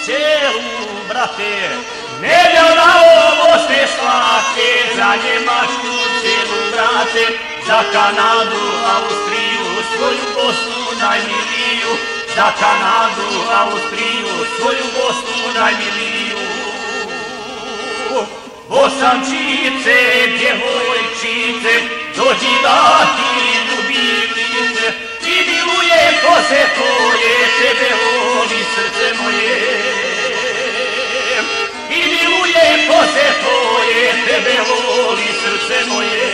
selu, brate, nedelja ovo ste slake, za Njemačku celu, brate, za Kanadu, Austriju, svoju Bosnu najmiliju, za Kanadu, Austriju, svoju Bosnu najmiliju. Bosančice, djevojčice, dođi da ti ljubimlice, i miluje kose tvoje, tebe voli srce moje. I miluje kose tvoje, tebe voli srce moje.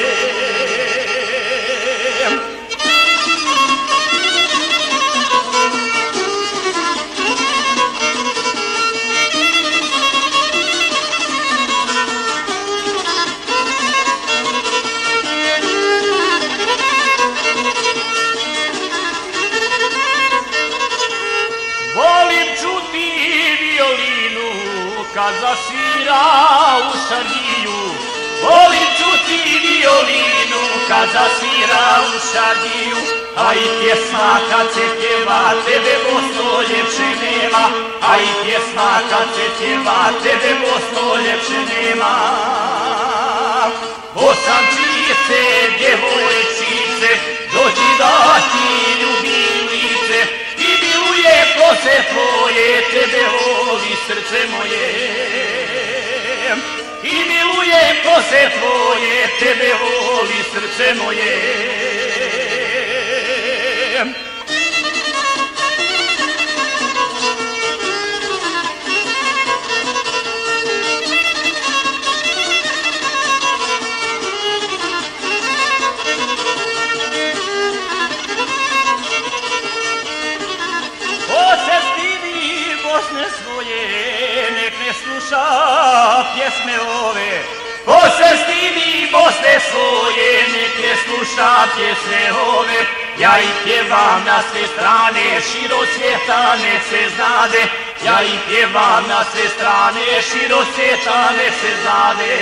Kad zasvira u Šadiju, volim čuti violinu, kad zasvira u Šadiju, a i pjesma kad se pjeva, tebe Bosno ljepše nema, a i pjesma kad se pjeva, tebe Bosno ljepše nema. Bosančice, djevojčice, dođi da ti ljubim lice, i miluje kose tvoje, tebe voli srce moje. I miluje kose tvoje, tebe voli srce moje. Bosne svoje, nek ne sluša pjesme ove. Ko se stidi Bosne svoje, nek ne sluša pjesme ove. Ja ih pjevam na sve strane, širo svijeta nek se znade. Ja ih pjevam na sve strane, širo svijeta nek se znade.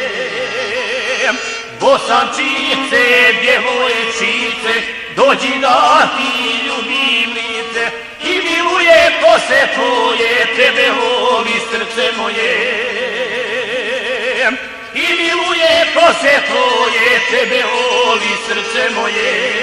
Bosančice, djevojčice, dođi da ti ljubim lice, i miluje kose tvoje, tebe voli srce moje. I miluje kose tvoje, tebe voli srce moje.